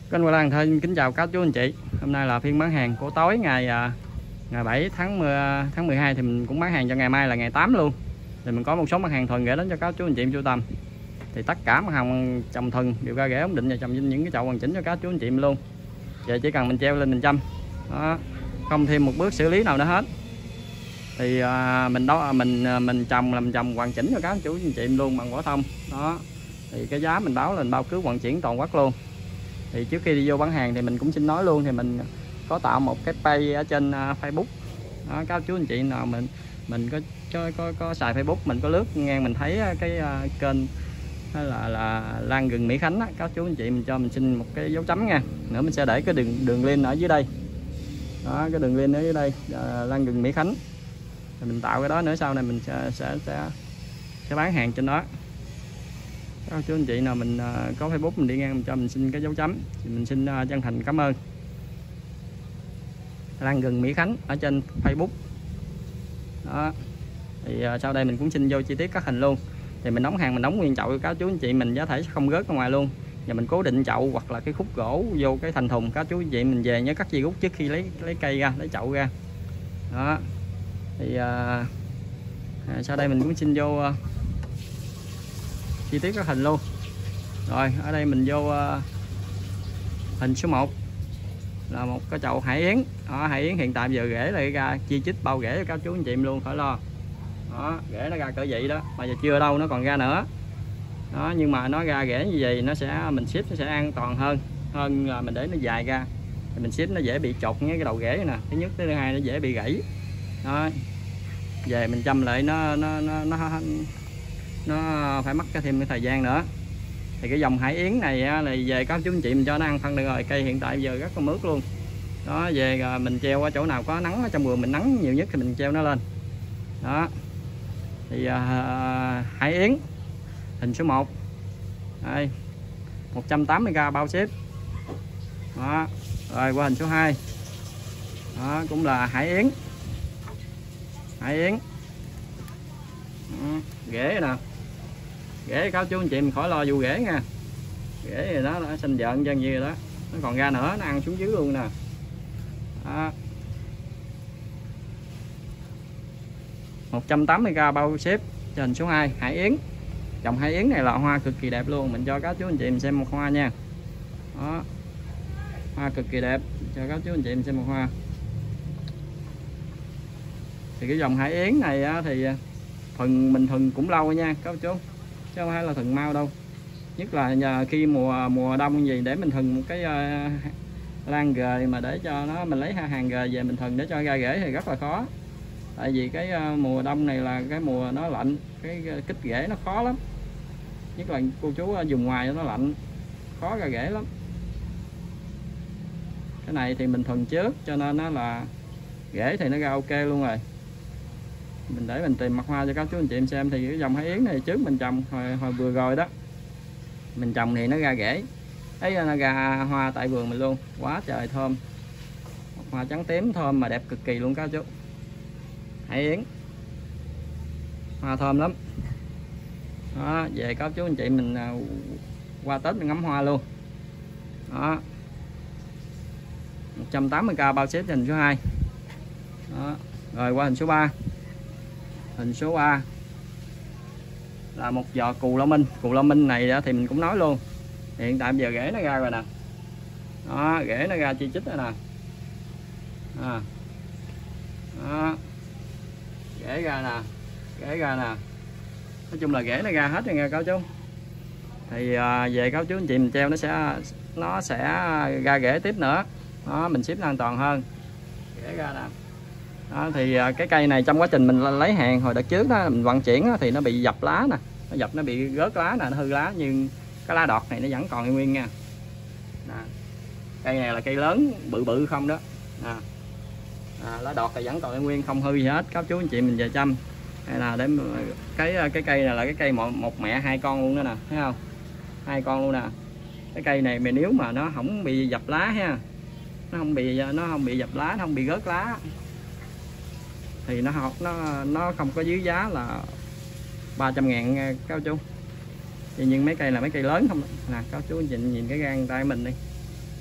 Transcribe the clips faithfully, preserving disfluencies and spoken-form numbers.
Kênh Hoa Lan Thơ kính chào các chú anh chị. Hôm nay là phiên bán hàng của tối ngày ngày bảy tháng mười hai, thì mình cũng bán hàng cho ngày mai là ngày tám luôn. Thì mình có một số mặt hàng thuần gửi đến cho các chú anh chị sưu tầm. Thì tất cả mặt hàng trồng thuần đều ra rễ ổn định và trồng trên những cái chậu hoàn chỉnh cho các chú anh chị luôn. Vậy chỉ cần mình treo lên mình chăm, đó, không thêm một bước xử lý nào nữa hết. Thì à, mình đó mình mình trồng làm trồng hoàn chỉnh cho các chú anh chị luôn bằng vỏ thông. Đó. Thì cái giá mình báo là mình bao cứ vận chuyển toàn quốc luôn. Thì trước khi đi vô bán hàng thì mình cũng xin nói luôn, thì mình có tạo một cái page ở trên Facebook. Đó, các chú anh chị nào mình mình có có có, có xài Facebook, mình có lướt ngang mình thấy cái uh, kênh hay là là Lan Gừng Mỹ Khánh á, các chú anh chị mình cho mình xin một cái dấu chấm nha. Nữa mình sẽ để cái đường đường link ở dưới đây. Đó, cái đường link ở dưới đây, uh, Lan Gừng Mỹ Khánh. Thì mình tạo cái đó nữa, sau này mình sẽ sẽ sẽ, sẽ bán hàng trên đó. Các chú anh chị nào mình uh, có Facebook mình đi ngang mình cho mình xin cái dấu chấm thì mình xin uh, chân thành cảm ơn. Lan Gừng Mỹ Khánh ở trên Facebook. Đó. Thì uh, sau đây mình cũng xin vô chi tiết các hình luôn. Thì mình đóng hàng mình đóng nguyên chậu cho các chú anh chị mình giá thể không rớt ra ngoài luôn. Và mình cố định chậu hoặc là cái khúc gỗ vô cái thành thùng, các chú anh chị mình về nhớ cắt dây rút trước khi lấy lấy cây ra, lấy chậu ra. Đó. Thì uh, à, sau đây mình cũng xin vô uh, chi tiết các hình luôn. Rồi ở đây mình vô uh, hình số một là một cái chậu hải yến. Đó, hải yến hiện tại giờ rễ lại ra chi chít bao rễ cho các chú anh chị luôn, khỏi lo. Đó, rễ nó ra cỡ vậy đó, mà giờ chưa đâu nó còn ra nữa. Đó, nhưng mà nó ra rễ như vậy nó sẽ mình ship nó sẽ an toàn hơn hơn là mình để nó dài ra. Thì mình ship nó dễ bị chột với cái đầu rễ nè, thứ nhất, thứ hai nó dễ bị gãy. Đó, về mình chăm lại nó nó nó nó, nó phải mất cái thêm cái thời gian nữa. Thì cái dòng hải yến này là về các chú anh chị mình cho nó ăn phân được rồi. Cây hiện tại giờ rất là mướt luôn. Đó, về mình treo ở chỗ nào có nắng ở trong vườn mình nắng nhiều nhất thì mình treo nó lên. Đó. Thì uh, hải yến hình số một đây, một trăm tám mươi k bao ship. Đó. Rồi qua hình số hai. Đó, cũng là hải yến. Hải yến. Đó, rễ nè. Rễ các chú anh chị mình khỏi lo vụ rễ nha. Rễ rồi đó, nó xanh dợn chân gì rồi đó. Nó còn ra nữa, nó ăn xuống dưới luôn nè. Đó. một trăm tám mươi k bao ship cho hình số hai, hải yến. Dòng hải yến này là hoa cực kỳ đẹp luôn, mình cho các chú anh chị mình xem một hoa nha. Đó. Hoa cực kỳ đẹp, cho các chú anh chị mình xem một hoa. Thì cái dòng hải yến này á, thì thuần mình thuần cũng lâu nha các chú, chứ không phải là thuần mau đâu. Nhất là nhờ khi mùa mùa đông gì để mình thuần một cái uh, lan gời mà để cho nó mình lấy hàng gời về mình thuần để cho ra rễ thì rất là khó. Tại vì cái uh, mùa đông này là cái mùa nó lạnh, cái uh, kích rễ nó khó lắm. Nhất là cô chú uh, dùng ngoài nó lạnh, khó ra rễ lắm. Cái này thì mình thuần trước cho nên nó là rễ thì nó ra ok luôn rồi. Mình để mình tìm mặt hoa cho các chú anh chị em xem. Thì cái dòng hải yến này trước mình trồng hồi, hồi vừa rồi đó, mình trồng thì nó ra rễ, thấy nó ra hoa tại vườn mình luôn, quá trời thơm, hoa trắng tím thơm mà đẹp cực kỳ luôn các chú. Hải yến hoa thơm lắm. Đó, về các chú anh chị mình uh, qua Tết mình ngắm hoa luôn. Đó, một trăm tám mươi k bao ship hình số hai. Đó. Rồi qua hình số ba. Hình số ba là một giò cù la minh. Cù la minh này thì mình cũng nói luôn, hiện tại giờ rễ nó ra rồi nè. Đó, rễ nó ra chi chít rồi nè. À. Đó. Rễ ra nè, rễ ra nè. Nói chung là rễ nó ra hết rồi nha các chú. Thì à, về các chú anh chị mình treo nó sẽ nó sẽ ra rễ tiếp nữa. Đó, mình ship nó an toàn hơn. Rễ ra nè. Đó, thì cái cây này trong quá trình mình lấy hàng hồi đợt trước đó mình vận chuyển đó, thì nó bị dập lá nè, nó dập nó bị rớt lá nè, nó hư lá, nhưng cái lá đọt này nó vẫn còn nguyên nha. Nè. Cây này là cây lớn bự bự không đó. Nè. À, lá đọt thì vẫn còn nguyên không hư gì hết, các chú anh chị mình về chăm. Hay là để cái cái cây này là cái cây một, một mẹ hai con luôn đó nè, thấy không? Hai con luôn nè. Cái cây này mà nếu mà nó không bị dập lá ha, nó không bị nó không bị dập lá, nó không bị rớt lá thì nó học nó nó không có dưới giá là ba trăm ngàn các chú. Thì nhưng mấy cây là mấy cây lớn không nè, các chú nhìn nhìn cái gan tay mình đi.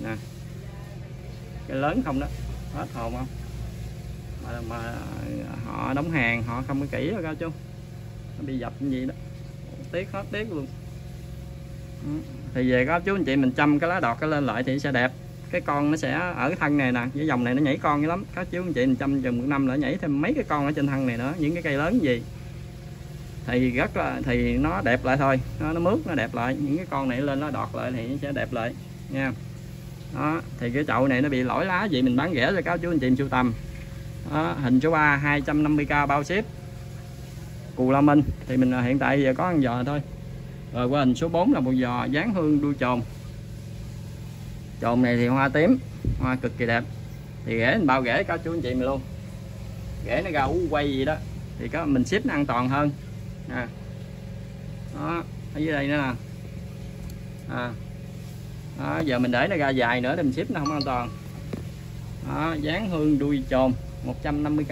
nè, cái lớn không đó, hết hồn không, mà, mà họ đóng hàng họ không có kỹ rồi cao chú, nó bị dập như vậy đó, tiếc hết tiếc luôn. Thì về có chú anh chị mình chăm cái lá đọt cái lên lại thì sẽ đẹp, cái con nó sẽ ở cái thân này nè, cái dòng này nó nhảy con dữ lắm các chú anh chị, mình chăm chừng một năm nữa nhảy thêm mấy cái con ở trên thân này nữa, những cái cây lớn gì thì rất là thì nó đẹp lại thôi, nó, nó mướt nó đẹp lại, những cái con này lên nó đọt lại thì nó sẽ đẹp lại nha. Đó thì cái chậu này nó bị lỗi lá gì mình bán rẻ cho các chú anh chị sưu tầm. Đó, hình số ba hai trăm năm mươi k bao ship Cù La Minh, thì mình hiện tại giờ có ăn giò thôi. Rồi qua hình số bốn là một giò dán hương đuôi chồn. Chồn này thì hoa tím, hoa cực kỳ đẹp, thì rễ mình bao rễ các chú anh chị mình luôn, rễ nó ra ú quay gì đó thì có mình ship nó an toàn hơn nè. Đó ở dưới đây nữa nè, à. Đó, giờ mình để nó ra dài nữa thì mình ship nó không an toàn. Đó, dán hương đuôi chồn một trăm năm mươi k.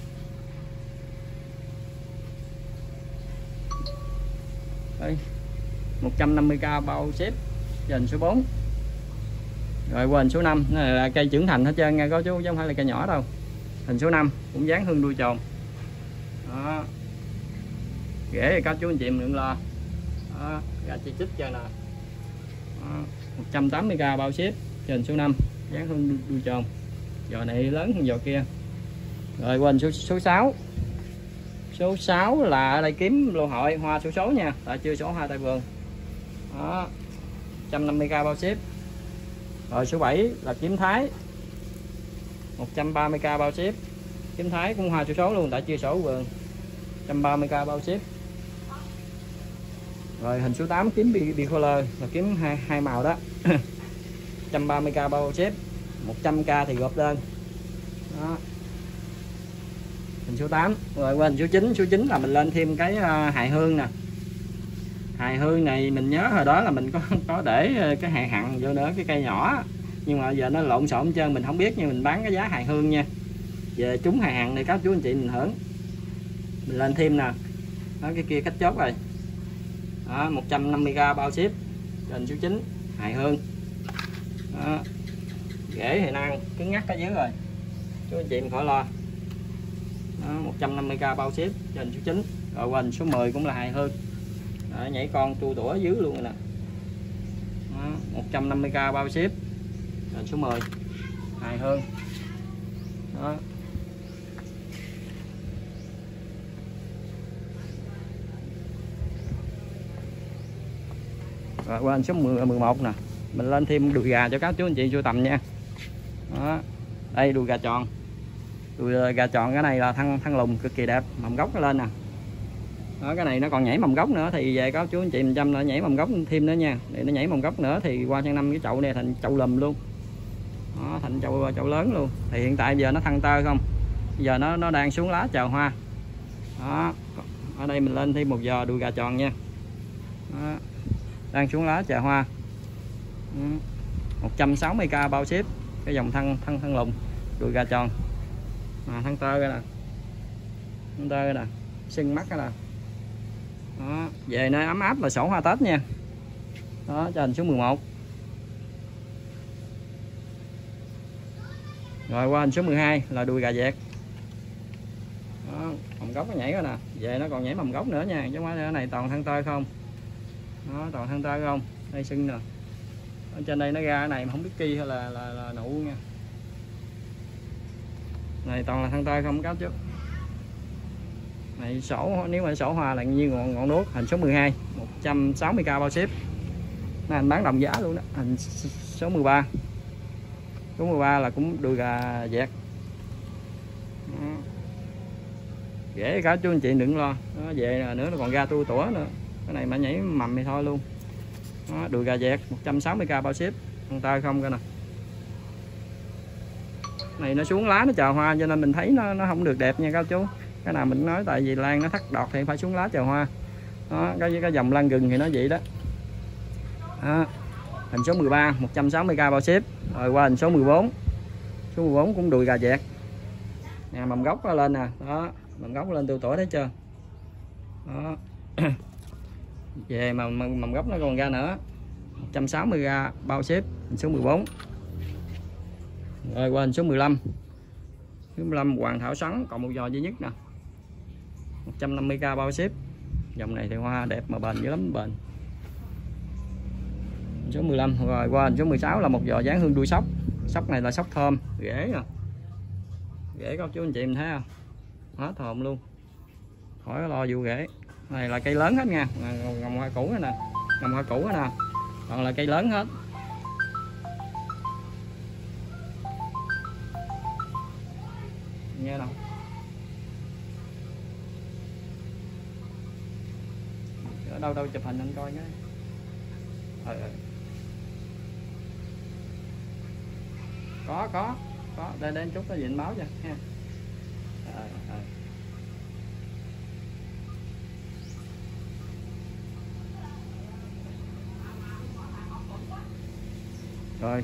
Đây, một trăm năm mươi k bao ship trên số bốn. Rồi qua hình số năm, này là cây trưởng thành hết trơn nha có chú, chứ không phải là cây nhỏ đâu. Hình số năm cũng dán hương đuôi chồn. Đó, rễ thì các chú anh chị mình đừng lo. Đó, ra chi chích cho nè. một trăm tám mươi k bao ship trên số năm, dán hương đuôi chồn. Giò này lớn hơn giò kia. Rồi qua hình số, số sáu. Số sáu là ở đây kiếm lô hội hoa số số nha, tại chưa số hoa tại vườn. Đó, một trăm năm mươi k bao ship. Rồi số bảy là kiếm thái, một trăm ba mươi k bao ship. Kiếm thái cũng hoa số số luôn, tại chưa sổ vườn, một trăm ba mươi k bao ship. Rồi hình số tám kiếm bicolor là kiếm hai, hai màu đó, một trăm ba mươi k bao ship, một trăm k thì gộp đơn. Đó, hình số tám. Rồi qua hình số chín. Số chín là mình lên thêm cái uh, hài hương nè. Hài hương này mình nhớ hồi đó là mình có có để cái hài hằng vô nữa, cái cây nhỏ, nhưng mà giờ nó lộn xộn trơn mình không biết, nhưng mình bán cái giá hài các nha. Về trúng hài hằng này các chú anh chị mình hưởng, mình lên thêm nè. Đó, cái kia cách chốt rồi. Đó, một trăm năm mươi k bao ship trên số chín hài hương. Đó, rễ thì năng cứng ngắt ở dưới rồi, chú anh chị mình khỏi lo. Đó, một trăm năm mươi k bao ship trên số chín. Rồi qua số mười cũng là hài hương. Đó, nhảy con tu tủa dưới luôn rồi nè. Đó, một trăm năm mươi k bao ship trên số mười hài hương. Đó. Rồi qua số mười, mười một nè, mình lên thêm đùi gà cho các chú anh chị sưu tầm nha. Đó, đây đùi gà tròn. Đùi gà tròn cái này là thân thân lùn cực kỳ đẹp, mầm gốc nó lên nè. Đó, cái này nó còn nhảy mầm gốc nữa, thì về các chú anh chị mình chăm nó nhảy mầm gốc thêm nữa nha, để nó nhảy mầm gốc nữa thì qua sang năm cái chậu này thành chậu lùm luôn. Đó, thành chậu chậu lớn luôn. Thì hiện tại giờ nó thăng tơ không, giờ nó nó đang xuống lá chờ hoa. Đó, ở đây mình lên thêm một giò đùi gà tròn nha. Đó, đang xuống lá chờ hoa. một trăm sáu mươi k bao ship cái dòng thân thân thân lùn đùi gà tròn, à, thân tơ ra nè, thân tơ ra nè, sưng mắt ra nè. Đó, về nơi ấm áp là sổ hoa Tết nha. Đó, cho hình số mười một. Rồi qua hình số mười hai là đùi gà vẹt. Đó, mầm gốc nó nhảy rồi nè, về nó còn nhảy mầm gốc nữa nha, chứ không phải cái này toàn thân tơ không. Đó, toàn thân tơ không, đây sưng nè. Ở trên đây nó ra cái này mà không biết ki hay là là, là nụ nha. Này toàn là thân tơ không các chú. Này sổ, nếu mà sổ hoa là như ngọn ngọn đuốc. Hình số mười hai, một trăm sáu mươi k bao ship. Nó anh bán đồng giá luôn đó. Hình số mười ba. Số mười ba là cũng đùi gà vẹt. Dễ cả chú anh chị đừng lo. Nó về nữa nó còn ra tu tủa nữa. Cái này mà nhảy mầm thì thôi luôn. Đó, đùi gà vẹt một trăm sáu mươi k bao ship, con tơ không coi nè. Này nó xuống lá nó chờ hoa cho nên mình thấy nó nó không được đẹp nha các chú. Cái nào mình nói tại vì lan nó thắt đọt thì phải xuống lá chờ hoa. Đó, cái cái dòng lan gừng thì nó vậy đó. Đó, hình số mười ba, một trăm sáu mươi k bao ship. Rồi qua hình số mười bốn. Số mười bốn cũng đùi gà vẹt. Nè mầm gốc nó lên nè, đó, mầm gốc lên từ tuổi thấy chưa? Đó. Về mà mầm gốc nó còn ra nữa. một trăm sáu mươi k bao ship, hình số mười bốn. Rồi qua hình số mười lăm. Số mười lăm Hoàng Thảo Sắn còn một giò duy nhất nè. một trăm năm mươi k bao ship. Dòng này thì hoa đẹp mà bền dữ lắm, bền. Số mười lăm. Rồi qua hình số mười sáu là một giò dáng hương đuôi sóc. Sóc này là sóc thơm, rễ nè. Rễ các chú anh chị mình thấy không? Hết hồn luôn. Khỏi lo vụ rễ. Này là cây lớn hết nha, ngồng hoa cũ nè, ngồng hoa cũ nè. Còn là cây lớn hết. Nghe đâu? Ở đâu đâu chụp hình anh coi cái. Ờ, ờ. Có có có đây đây chút có gì anh báo cho ha. Ờ, ờ. Rồi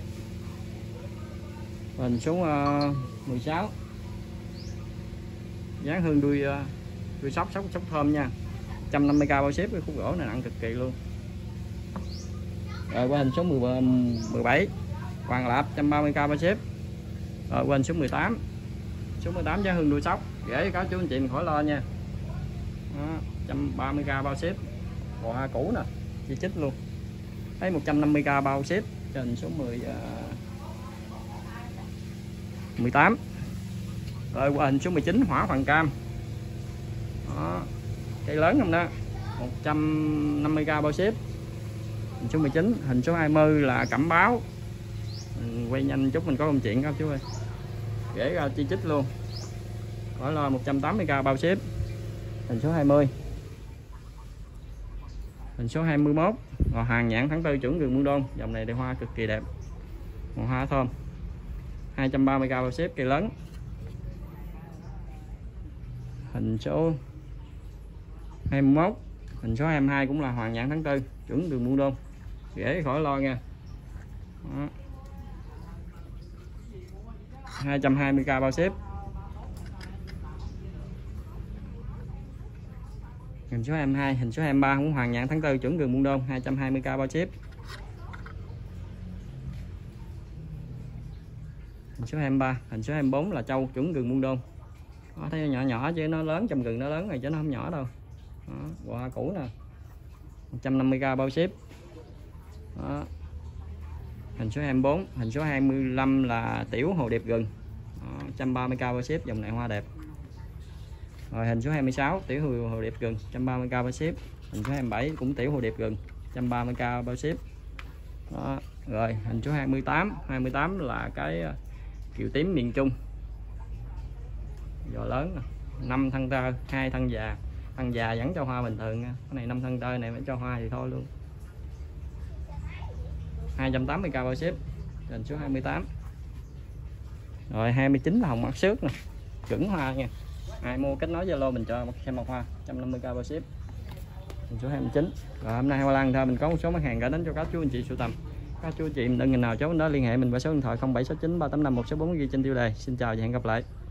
mình xuống uh, mười sáu dáng hương đuôi uh, đuôi sóc sóc sóc thơm nha, một trăm năm mươi k bao ship. Cái khúc gỗ này nặng cực kỳ luôn. Rồi qua hình số mười bảy Hoàng Lạp một trăm ba mươi k bao ship. Rồi qua hình số mười tám. Số mười tám giá hương đuôi sóc dễ có chú anh chị mình khỏi lo nha. Đó, một trăm ba mươi k bao ship. Bộ hoa cũ nè, chi chít luôn. Thấy một trăm năm mươi k bao ship. Cho hình số mười uh, mười tám. Rồi qua hình số mười chín Hỏa Hoàng Cam. Đó, cây lớn không đó, một trăm năm mươi k bao ship. Hình số mười chín. Hình số hai mươi là Cẩm Báo. Mình quay nhanh chút mình có công chuyện các chú ơi. Rễ ra chi chít luôn. Khỏi lo, một trăm tám mươi k bao ship. Hình số hai mươi. Hình số hai mươi mốt Ngò hàng nhãn tháng tư chuẩn rừng Buôn Đôn. Dòng này thì hoa cực kỳ đẹp, màu hoa thơm. Hai trăm ba mươi k bao ship, cây lớn. Hình số hai mươi mốt. Hình số hai mươi hai cũng là hoàng nhãn tháng tư chuẩn rừng Buôn Đôn, dễ khỏi lo nha. Đó. hai trăm hai mươi k bao ship. Hình số hai mươi hai. Hình số hai mươi ba cũng hoàng nhãn tháng tư chuẩn rừng Buôn Đôn, hai trăm hai mươi k bao ship. Hình số hai mươi ba. Hình số hai mươi bốn là Châu chuẩn rừng Buôn Đôn. Đó, thấy nhỏ nhỏ chứ nó lớn, trong rừng nó lớn này chứ nó không nhỏ đâu. Đó, hoa cũ nè, một trăm năm mươi k bao ship. Đó. Hình số hai mươi bốn. Hình số hai mươi lăm là Tiểu Hồ Điệp Rừng. Đó, một trăm ba mươi k bao ship. Dòng này hoa đẹp. Rồi hình số hai mươi sáu Tiểu Hồ, Hồ Điệp Rừng, một trăm ba mươi k bao ship. Hình số hai mươi bảy cũng Tiểu Hồ Điệp Rừng, một trăm ba mươi k bao ship. Đó. Rồi hình số hai mươi tám. hai mươi tám là cái kiều tím miền Trung, giò lớn nè, năm thân tơ, hai thân già. Thân già vẫn cho hoa bình thường nha. Cái này năm thân tơ này phải cho hoa thì thôi luôn. hai trăm tám mươi k bao ship. Hình số hai mươi tám. Rồi hai mươi chín là hồng mắt xước nè, chuẩn hoa nha. Ai mua kết nối Zalo mình cho xem một hoa, một trăm năm mươi k bao ship. Hình số hai mươi chín. Rồi hôm nay Hoa Lan thôi mình có một số mặt hàng gửi đến cho các chú anh chị sưu tầm. Các chú anh chị mình đơn nghìn nào cháu đó liên hệ mình qua số điện thoại không bảy sáu chín ba tám năm một sáu bốn ghi trên tiêu đề. Xin chào và hẹn gặp lại.